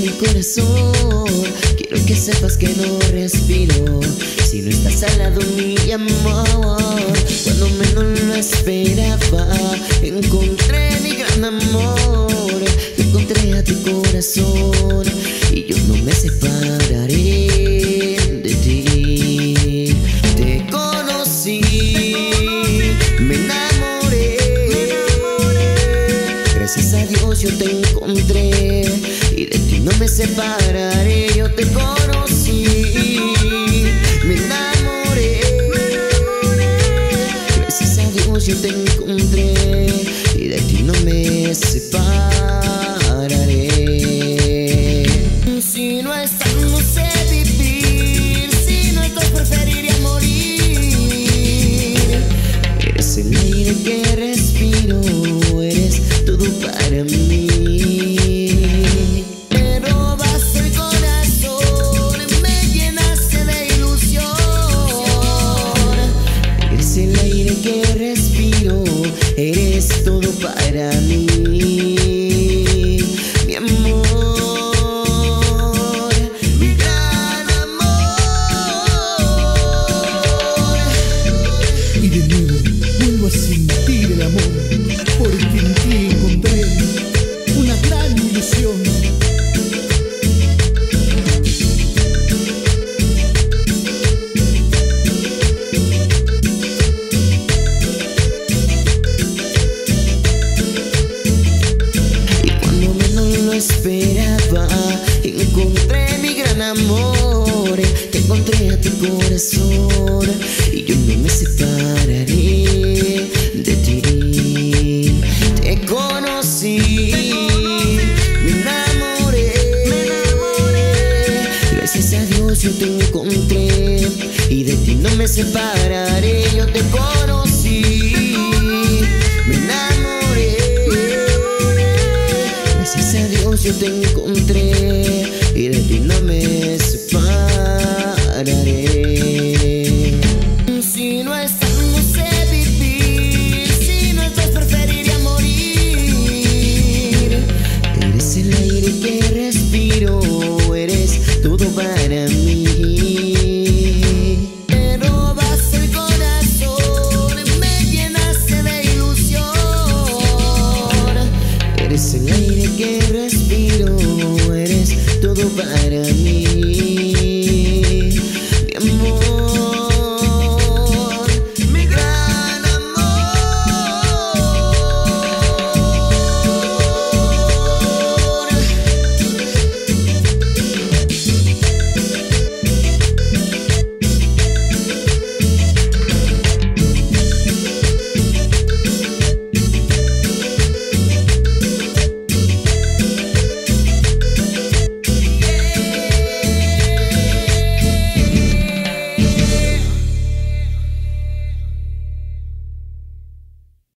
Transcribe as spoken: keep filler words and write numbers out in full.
mi corazón. Quiero que sepas que no respiro si no estás al lado mi amor. Cuando menos lo esperaba, encontré mi gran amor. Encontré a tu corazón y yo no me separaré de ti. Te conocí, me enamoré, gracias a Dios yo te encontré y de ti no me separaré. Yo te conocí, me enamoré, gracias a Dios yo te encontré y de ti no me separaré. Si no estás no sé vivir, si no estás preferiría morir. Eres el aire que respiro, eres todo para mí. Me robaste el corazón, me llenaste de ilusión. Eres el aire que respiro, eres todo para mí. Mi amor, mi gran amor. Y de nuevo vuelvo a sentir el amor, porque en ti encontré una gran ilusión. Y cuando menos lo esperaba, encontré mi gran amor. Te encontré a tu corazón y yo no me separaré de ti. Te conocí, me enamoré, gracias a Dios yo te encontré y de ti no me separaré. Yo te conocí, me enamoré, gracias a Dios yo te encontré y de ti no me separaré.